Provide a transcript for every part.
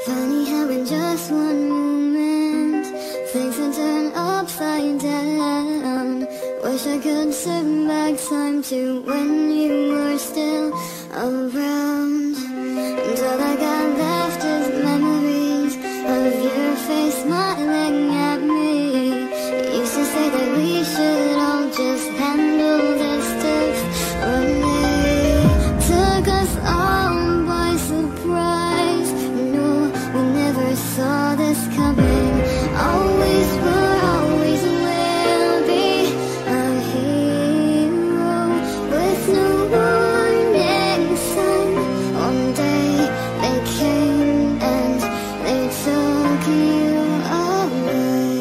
Funny how in just one moment things can turn upside down. Wish I could turn back time to when you were still around. And all I got left is memories of your face smiling at me. You used to say that we should all just handle this differently. Took us all by surprise. No, we never saw this coming. Always were, always will be a hero with no warning sign. One day they came and they took you away.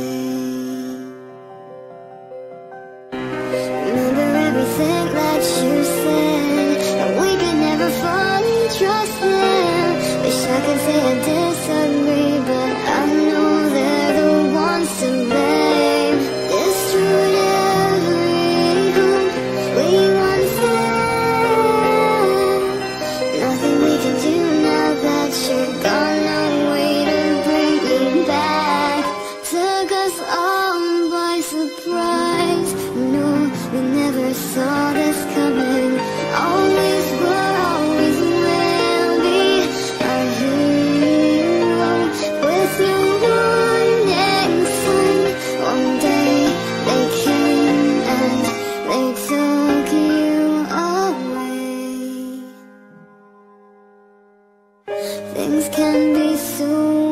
Remember everything that you said, that we could never fully trust them. Wish I could say I disagree, but I know they're the ones to blame. Destroyed every hope we once had. Nothing we can do now that you're gone. No way to bring me back. Took us all by surprise. No, we never saw this coming. Always were, always will be a hero with no warning sign. One day they came and they took you away. Things can be so